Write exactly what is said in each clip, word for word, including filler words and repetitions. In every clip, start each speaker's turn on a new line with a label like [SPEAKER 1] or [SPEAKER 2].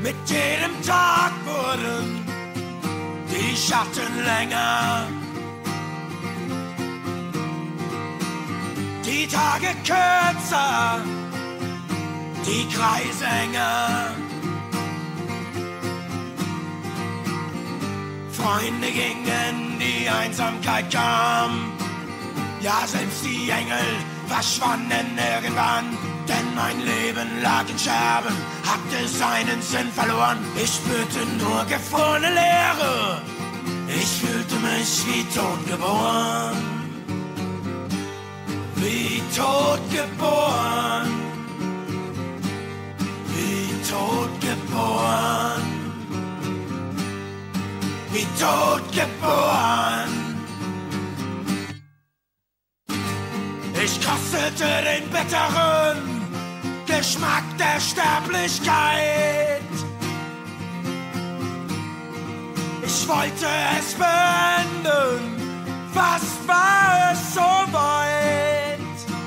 [SPEAKER 1] Mit jedem Tag wurden die Schatten länger, die Tage kürzer, die Kreise enger. Freunde gingen, die Einsamkeit kam, ja selbst die Engel verschwanden irgendwann. Denn mein Leben lag in Scherben, hatte seinen Sinn verloren. Ich spürte nur gefrorene Leere, ich fühlte mich wie totgeboren. Wie totgeboren, wie totgeboren, wie totgeboren. Ich kostete den bitteren Geschmack der Sterblichkeit. Ich wollte es beenden, fast war es so weit.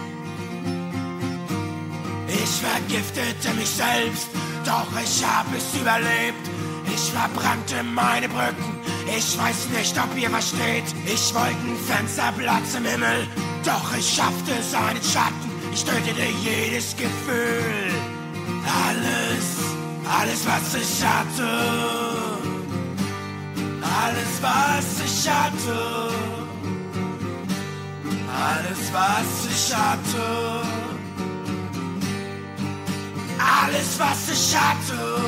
[SPEAKER 1] Ich vergiftete mich selbst, doch ich hab es überlebt. Ich verbrannte meine Brücken, ich weiß nicht, ob ihr versteht. Ich wollte ein Fensterplatz im Himmel, doch ich schaffte seinen Schatten. Ich tötete jedes Gefühl, alles, alles was ich hatte, alles was ich hatte, alles was ich hatte, alles was ich hatte.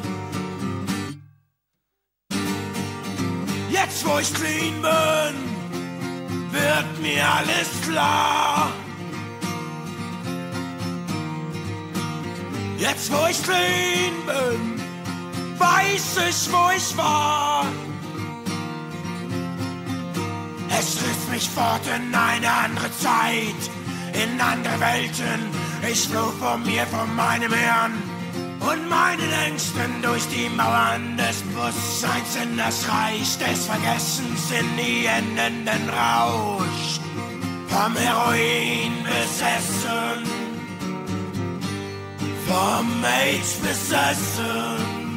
[SPEAKER 1] Jetzt wo ich clean bin, wird mir alles klar. Jetzt wo ich clean bin, weiß ich, wo ich war. Es riss mich fort in eine andere Zeit, in andere Welten. Ich floh von mir, von meinem Hirn und meinen Ängsten durch die Mauern des Bewusstseins in das Reich des Vergessens, in die endenden Rausch. Vom Heroin besessen, vom AIDS besessen,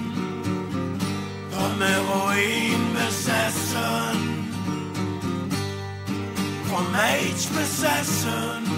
[SPEAKER 1] vom Heroin besessen, vom AIDS besessen.